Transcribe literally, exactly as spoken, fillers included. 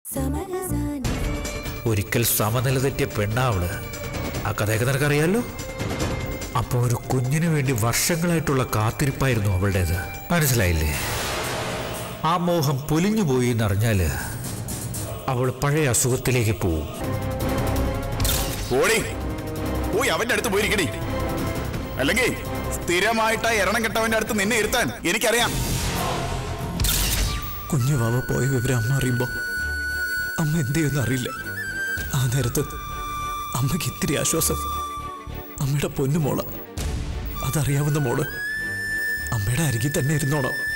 ഒരിക്കൽ സമനില തെറ്റിയ പെണ്ണാവള്. ആ കഥയൊക്കെ നിനക്കറിയാലോ. അപ്പൊ ഒരു കുഞ്ഞിനു വേണ്ടി വർഷങ്ങളായിട്ടുള്ള കാത്തിരിപ്പായിരുന്നു അവളുടേത്. മനസ്സിലായില്ലേ? ആ മോഹം പൊലിഞ്ഞു പോയി എന്നറിഞ്ഞാല് അവൾ പഴയ അസുഖത്തിലേക്ക് പോവും. പോയി അവന്റെ അടുത്ത് പോയിരിക്കണേ, അല്ലെങ്കിൽ സ്ഥിരമായിട്ട് എരണം കെട്ടവന്റെ അടുത്ത് നിന്നെ ഇരുത്താൻ എനിക്കറിയാം. കുഞ്ഞു വാവ പോയ വിവരം അമ്മ അറിയുമ്പോ അമ്മ എന്ത് ചെയ്യുമെന്ന് അറിയില്ല. ആ നേരത്ത് അമ്മയ്ക്ക് ഇത്തിരി ആശ്വാസം അമ്മയുടെ പൊന്നു മോള്. അതറിയാവുന്ന മോള് അമ്മയുടെ അരികിൽ തന്നെ ഇരുന്നോണം.